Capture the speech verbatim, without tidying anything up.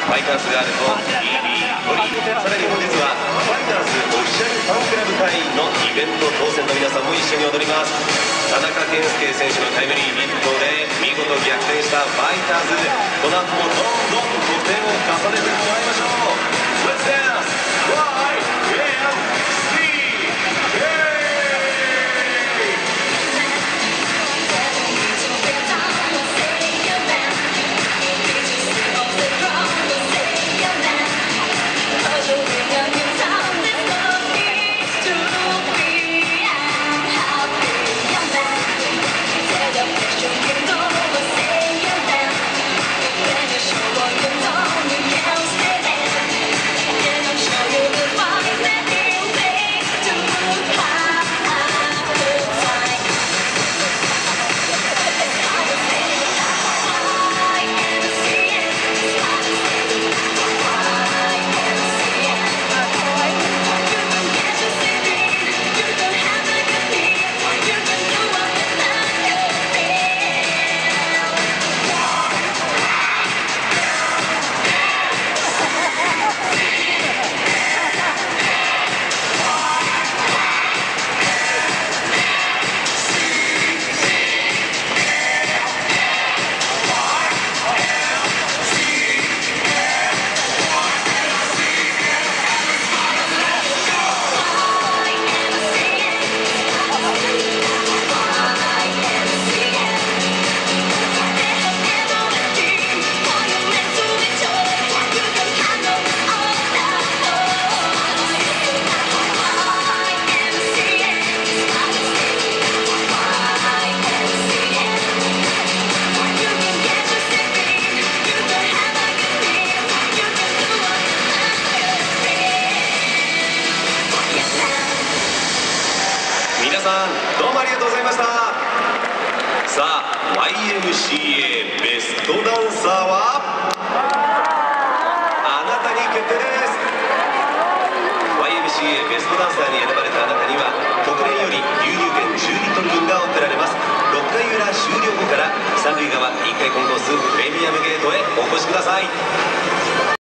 ファイターズガールと ティービー トリ、さらに本日はファイターズオフィシャルファンクラブ会員のイベント当選の皆さんも一緒に踊ります。田中健介選手のタイムリーヒットで見事逆転したファイターズ、この後もどんどん得点を重ねてもらいましょう。 Let's dance! Y and C!皆さんどうもありがとうございました。さあ ワイエムシーエー ベストダンサーはあなたに決定です。 ワイエムシーエー ベストダンサーに選ばれたあなたには国連より牛乳券じゅうリットル分が贈られます。ろっかい裏終了後から三塁側いっかいコンコースプレミアムゲートへお越しください。